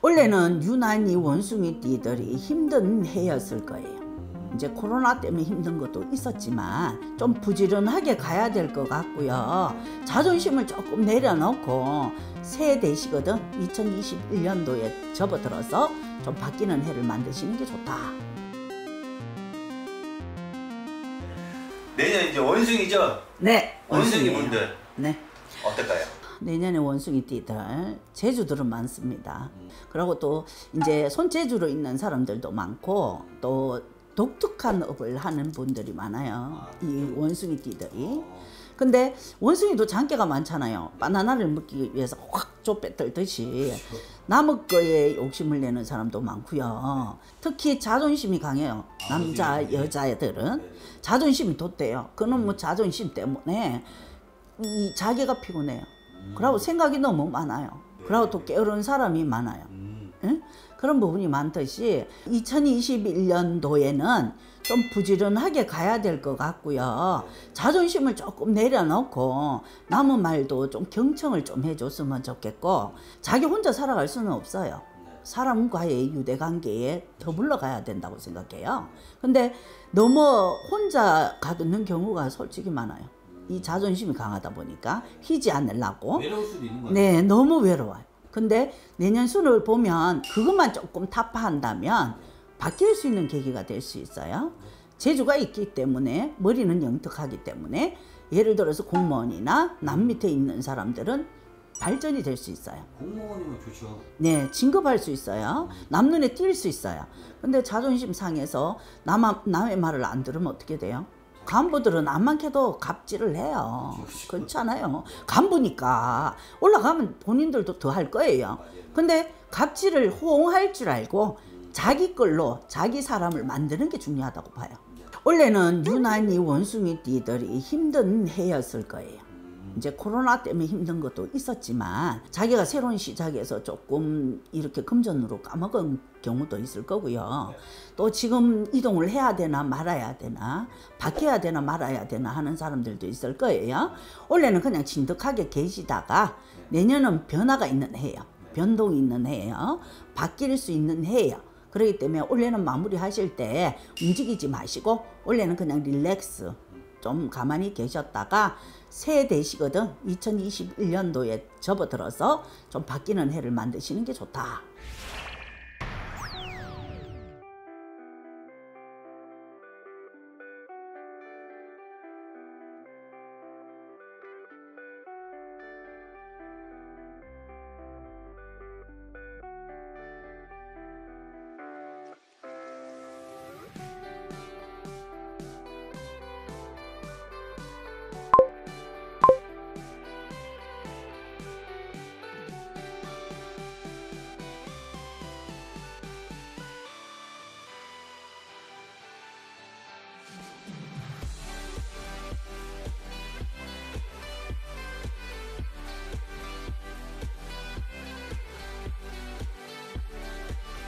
원래는 유난히 원숭이띠들이 힘든 해였을 거예요. 이제 코로나 때문에 힘든 것도 있었지만 좀 부지런하게 가야 될 것 같고요. 자존심을 조금 내려놓고 새 되시거든 2021년도에 접어들어서 좀 바뀌는 해를 만드시는 게 좋다. 내년 이제 원숭이죠? 네. 원숭이 분들. 네. 어떨까요? 내년에 원숭이띠들 재주들은 많습니다. 그리고 또 이제 손재주로 있는 사람들도 많고 또 독특한 업을 하는 분들이 많아요. 이 원숭이띠들이. 근데 원숭이도 장기가 많잖아요. 바나나를 먹기 위해서 확 쫓아들듯이 남의 거에 욕심을 내는 사람도 많고요. 특히 자존심이 강해요. 남자 여자애들은 자존심이 돋대요. 그는 뭐 자존심 때문에 이 자기가 피곤해요. 그러고 생각이 너무 많아요. 그러고 또 게으른 사람이 많아요. 응? 그런 부분이 많듯이 2021년도에는 좀 부지런하게 가야 될 것 같고요. 자존심을 조금 내려놓고 남의 말도 좀 경청을 좀 해줬으면 좋겠고, 자기 혼자 살아갈 수는 없어요. 사람과의 유대관계에 더불어 가야 된다고 생각해요. 근데 너무 혼자 가는 경우가 솔직히 많아요. 이 자존심이 강하다 보니까 휘지 않으려고. 외로울 수도 있는 거예요. 네, 너무 외로워요. 근데 내년 순을 보면 그것만 조금 타파한다면 바뀔 수 있는 계기가 될 수 있어요. 재주가 있기 때문에, 머리는 영특하기 때문에, 예를 들어서 공무원이나 남 밑에 있는 사람들은 발전이 될 수 있어요. 공무원이면 좋죠. 네, 진급할 수 있어요. 남 눈에 띌 수 있어요. 근데 자존심 상해서 남의 말을 안 들으면 어떻게 돼요? 간부들은 암만 캐도 갑질을 해요. 그렇잖아요. 간부니까 올라가면 본인들도 더 할 거예요. 근데 갑질을 호응할 줄 알고 자기 걸로 자기 사람을 만드는 게 중요하다고 봐요. 원래는 유난히 원숭이띠들이 힘든 해였을 거예요. 이제 코로나 때문에 힘든 것도 있었지만 자기가 새로운 시작에서 조금 이렇게 금전으로 까먹은 경우도 있을 거고요. 또 지금 이동을 해야 되나 말아야 되나, 바뀌어야 되나 말아야 되나 하는 사람들도 있을 거예요. 원래는 그냥 진득하게 계시다가 내년은 변화가 있는 해예요. 변동이 있는 해예요. 바뀔 수 있는 해예요. 그렇기 때문에 올해는 마무리 하실 때 움직이지 마시고 올해는 그냥 릴렉스 좀 가만히 계셨다가 새 되시거든 2021년도에 접어들어서 좀 바뀌는 해를 만드시는 게 좋다.